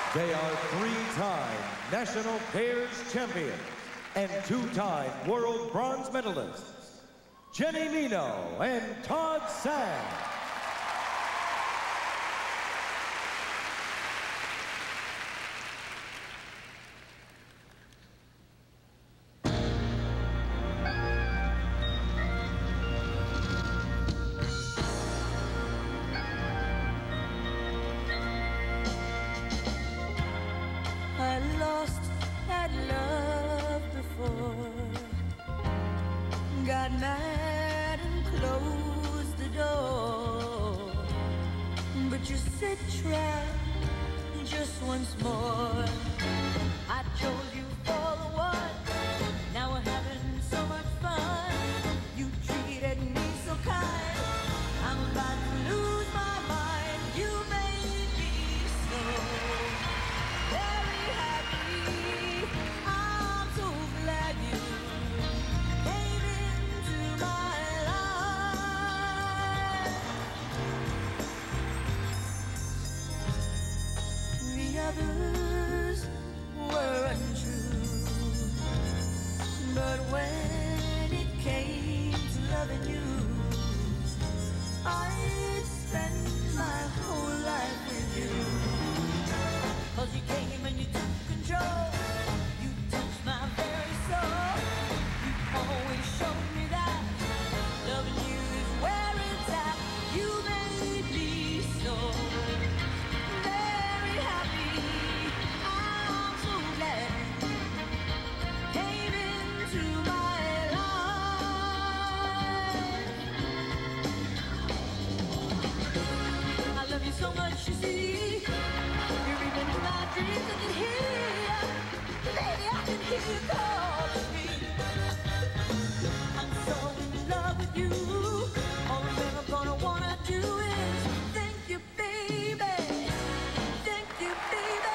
They are three-time national pairs champions and two-time world bronze medalists, Jenny Mino and Todd Sand. I lost that love before, got mad and closed the door, but you said try just once more. I chose you for the one, now we're having so much fun. You treated me so kind, I'm about to lose my mind. You made me so very happy. I'm so glad you came into my life. The others were untrue, but when it came to loving you, I'd spend my whole life with you. 'Cause you came and you took control, you touched my very soul. You always showed me that loving you is where it's at. You made me so very happy. I'm so glad you came into my life. I love you so much, you see. You're even in my dreams. I can hear you, baby. I can hear you call me. I'm so in love with you. All I'm ever gonna wanna do is thank you, baby. Thank you, baby.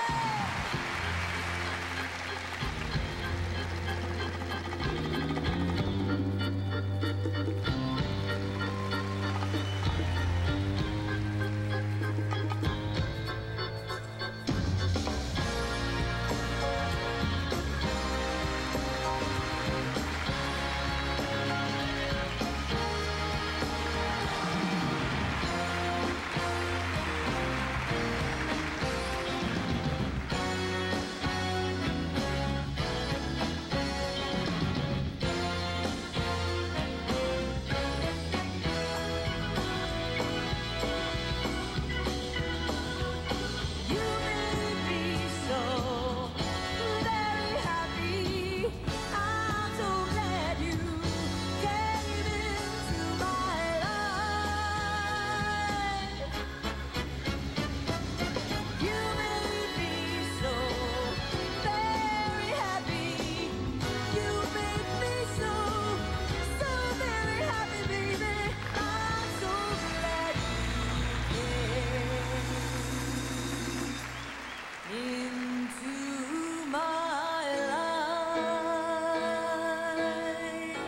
You made me so very happy. I'm so glad you came into my life. You made me so very happy. You made me so very happy, baby. I'm so glad you came into my life.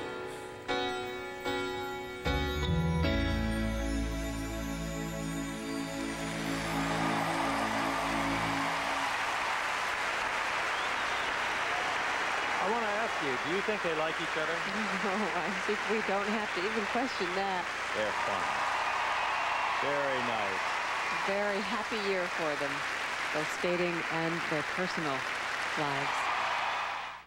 I want to ask you, do you think they like each other? No, I think we don't have to even question that. They're fun. Very nice. Very happy year for them, both skating and their personal lives.